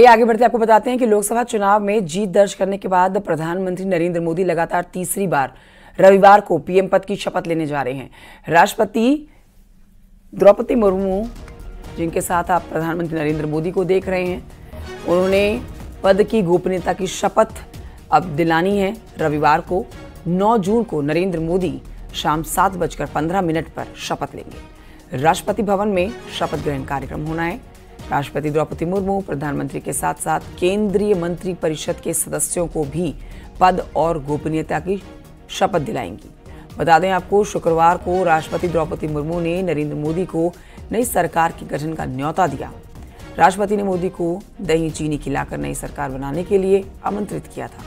ये आगे बढ़ते आपको बताते हैं कि लोकसभा चुनाव में जीत दर्ज करने के बाद प्रधानमंत्री नरेंद्र मोदी लगातार तीसरी बार रविवार को पीएम पद की शपथ लेने जा रहे हैं। राष्ट्रपति द्रौपदी मुर्मू, जिनके साथ आप प्रधानमंत्री नरेंद्र मोदी को देख रहे हैं, उन्होंने पद की गोपनीयता की शपथ अब दिलानी है। रविवार को 9 जून को नरेंद्र मोदी शाम 7:15 पर शपथ लेंगे। राष्ट्रपति भवन में शपथ ग्रहण कार्यक्रम होना है। राष्ट्रपति द्रौपदी मुर्मू प्रधानमंत्री के साथ साथ केंद्रीय मंत्री परिषद के सदस्यों को भी पद और गोपनीयता की शपथ दिलाएंगी। बता दें आपको, शुक्रवार को राष्ट्रपति द्रौपदी मुर्मू ने नरेंद्र मोदी को नई सरकार के गठन का न्योता दिया। राष्ट्रपति ने मोदी को दही चीनी खिलाकर नई सरकार बनाने के लिए आमंत्रित किया था।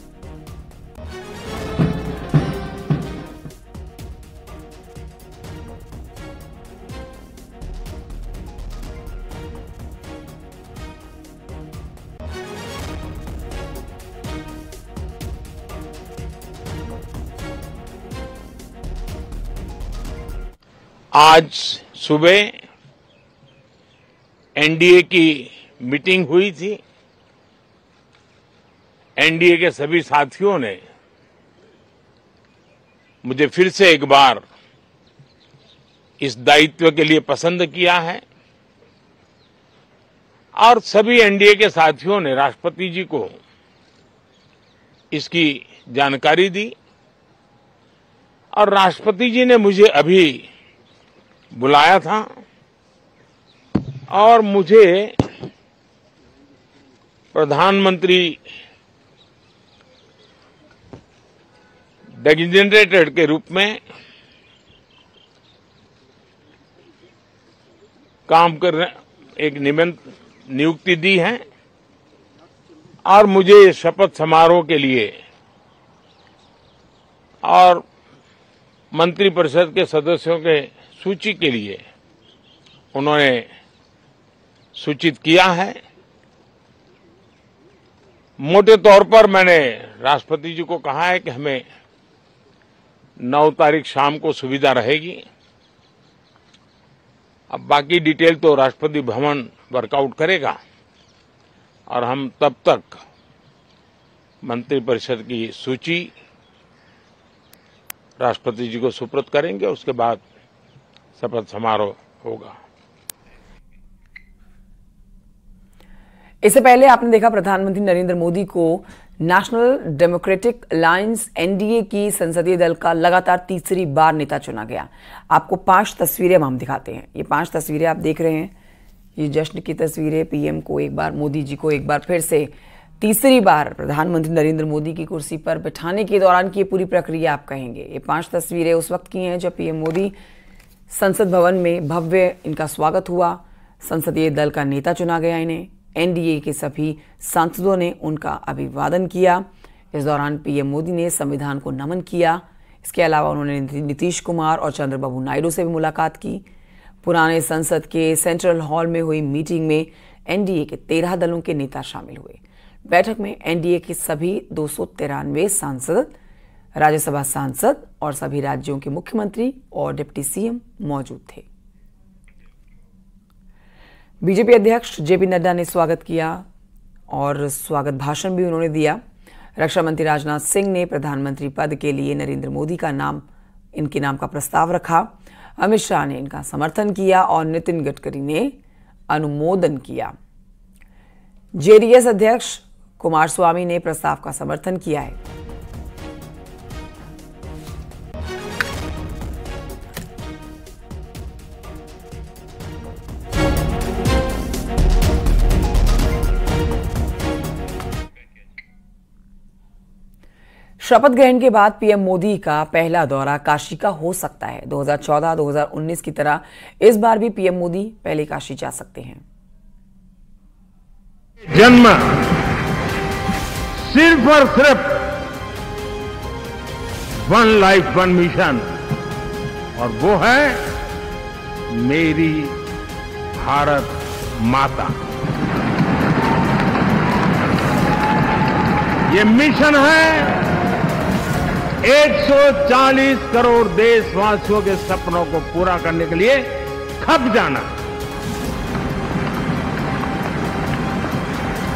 आज सुबह एनडीए की मीटिंग हुई थी। एनडीए के सभी साथियों ने मुझे फिर से एक बार इस दायित्व के लिए पसंद किया है और सभी एनडीए के साथियों ने राष्ट्रपति जी को इसकी जानकारी दी और राष्ट्रपति जी ने मुझे अभी बुलाया था और मुझे प्रधानमंत्री डेजिग्नेटेड के रूप में काम करने एक नियुक्ति दी है और मुझे शपथ समारोह के लिए और मंत्रिपरिषद के सदस्यों के सूची के लिए उन्होंने सूचित किया है। मोटे तौर पर मैंने राष्ट्रपति जी को कहा है कि हमें 9 तारीख शाम को सुविधा रहेगी। अब बाकी डिटेल तो राष्ट्रपति भवन वर्कआउट करेगा और हम तब तक मंत्रिपरिषद की सूची राष्ट्रपति जी को सुपुर्द करेंगे। उसके बाद शपथ समारोह होगा। इससे पहले आपने देखा प्रधानमंत्री नरेंद्र मोदी को नेशनल डेमोक्रेटिक अलायंस एनडीए की संसदीय दल का लगातार तीसरी बार नेता चुना गया। आपको 5 तस्वीरें हम दिखाते हैं। ये 5 तस्वीरें आप देख रहे हैं, ये जश्न की तस्वीरें। पीएम को एक बार, मोदी जी को एक बार फिर से तीसरी बार प्रधानमंत्री नरेंद्र मोदी की कुर्सी पर बिठाने के दौरान की पूरी प्रक्रिया आप कहेंगे। ये 5 तस्वीरें उस वक्त की हैं जब पीएम मोदी संसद भवन में भव्य इनका स्वागत हुआ। संसदीय दल का नेता चुना गया इन्हें। एनडीए के सभी सांसदों ने उनका अभिवादन किया। इस दौरान पीएम मोदी ने संविधान को नमन किया। इसके अलावा उन्होंने नीतीश कुमार और चंद्रबाबू नायडू से भी मुलाकात की। पुराने संसद के सेंट्रल हॉल में हुई मीटिंग में एनडीए के 13 दलों के नेता शामिल हुए। बैठक में एनडीए के सभी 293 सांसद, राज्यसभा सांसद और सभी राज्यों के मुख्यमंत्री और डिप्टी सीएम मौजूद थे। बीजेपी अध्यक्ष जेपी नड्डा ने स्वागत किया और स्वागत भाषण भी उन्होंने दिया। रक्षा मंत्री राजनाथ सिंह ने प्रधानमंत्री पद के लिए नरेंद्र मोदी का नाम, इनके नाम का प्रस्ताव रखा। अमित शाह ने इनका समर्थन किया और नितिन गडकरी ने अनुमोदन किया। जेडीएस अध्यक्ष कुमारस्वामी ने प्रस्ताव का समर्थन किया है। शपथ ग्रहण के बाद पीएम मोदी का पहला दौरा काशी का हो सकता है। 2014-2019 की तरह इस बार भी पीएम मोदी पहले काशी जा सकते हैं। जन्म सिर्फ और सिर्फ वन लाइफ वन मिशन, और वो है मेरी भारत माता। ये मिशन है 140 करोड़ देशवासियों के सपनों को पूरा करने के लिए खप जाना।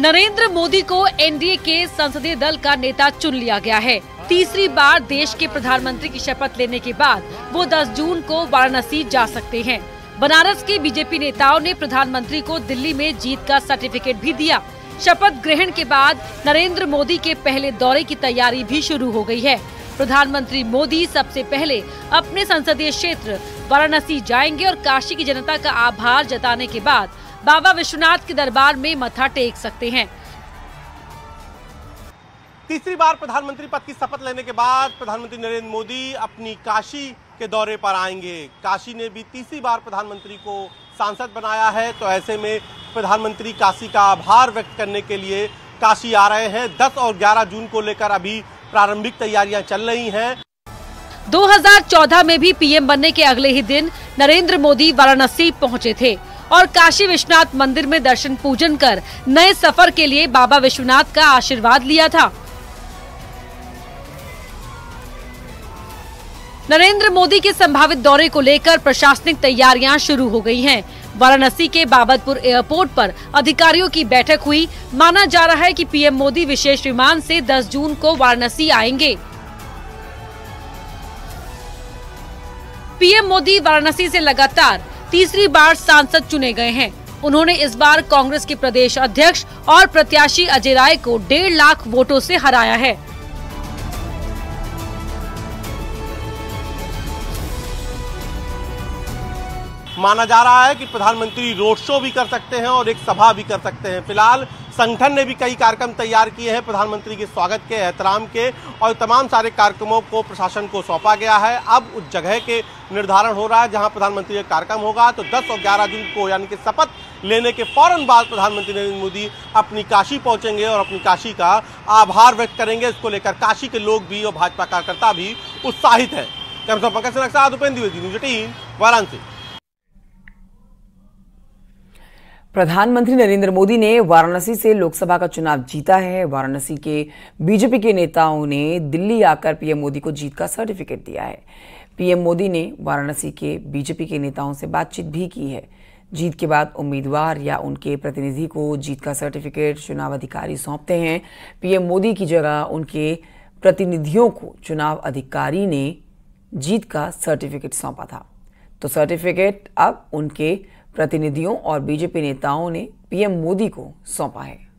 नरेंद्र मोदी को एनडीए के संसदीय दल का नेता चुन लिया गया है। तीसरी बार देश के प्रधानमंत्री की शपथ लेने के बाद वो 10 जून को वाराणसी जा सकते हैं। बनारस के बीजेपी नेताओं ने प्रधानमंत्री को दिल्ली में जीत का सर्टिफिकेट भी दिया। शपथ ग्रहण के बाद नरेंद्र मोदी के पहले दौरे की तैयारी भी शुरू हो गई है। प्रधानमंत्री मोदी सबसे पहले अपने संसदीय क्षेत्र वाराणसी जाएंगे और काशी की जनता का आभार जताने के बाद बाबा विश्वनाथ के दरबार में मत्था टेक सकते हैं। तीसरी बार प्रधानमंत्री पद की शपथ लेने के बाद प्रधानमंत्री नरेंद्र मोदी अपनी काशी के दौरे पर आएंगे। काशी ने भी तीसरी बार प्रधानमंत्री को सांसद बनाया है, तो ऐसे में प्रधानमंत्री काशी का आभार व्यक्त करने के लिए काशी आ रहे हैं। 10 और 11 जून को लेकर अभी प्रारंभिक तैयारियां चल रही हैं। 2014 में भी पीएम बनने के अगले ही दिन नरेंद्र मोदी वाराणसी पहुंचे थे और काशी विश्वनाथ मंदिर में दर्शन पूजन कर नए सफर के लिए बाबा विश्वनाथ का आशीर्वाद लिया था। नरेंद्र मोदी के संभावित दौरे को लेकर प्रशासनिक तैयारियां शुरू हो गई हैं। वाराणसी के बाबतपुर एयरपोर्ट पर अधिकारियों की बैठक हुई। माना जा रहा है कि पीएम मोदी विशेष विमान से 10 जून को वाराणसी आएंगे। पीएम मोदी वाराणसी से लगातार तीसरी बार सांसद चुने गए हैं। उन्होंने इस बार कांग्रेस के प्रदेश अध्यक्ष और प्रत्याशी अजय राय को 1.5 लाख वोटों से हराया है। माना जा रहा है कि प्रधानमंत्री रोड शो भी कर सकते हैं और एक सभा भी कर सकते हैं। फिलहाल संगठन ने भी कई कार्यक्रम तैयार किए हैं प्रधानमंत्री के स्वागत के, एहतराम के, और तमाम सारे कार्यक्रमों को प्रशासन को सौंपा गया है। अब उस जगह के निर्धारण हो रहा है जहां प्रधानमंत्री का कार्यक्रम होगा। तो 10 और 11 जून को यानी कि शपथ लेने के फौरन बाद प्रधानमंत्री नरेंद्र मोदी अपनी काशी पहुंचेंगे और अपनी काशी का आभार व्यक्त करेंगे। इसको लेकर काशी के लोग भी और भाजपा कार्यकर्ता भी उत्साहित है। कैमरा पंकज के साथ उपेंद्र द्विवेदी, न्यूज़ 18 वाराणसी। प्रधानमंत्री नरेंद्र मोदी ने वाराणसी से लोकसभा का चुनाव जीता है। वाराणसी के बीजेपी के नेताओं ने दिल्ली आकर पीएम मोदी को जीत का सर्टिफिकेट दिया है। पीएम मोदी ने वाराणसी के बीजेपी के नेताओं से बातचीत भी की है। जीत के बाद उम्मीदवार या उनके प्रतिनिधि को जीत का सर्टिफिकेट चुनाव अधिकारी सौंपते हैं। पीएम मोदी की जगह उनके प्रतिनिधियों को चुनाव अधिकारी ने जीत का सर्टिफिकेट सौंपा था, तो सर्टिफिकेट अब उनके प्रतिनिधियों और बीजेपी नेताओं ने पीएम मोदी को सौंपा है।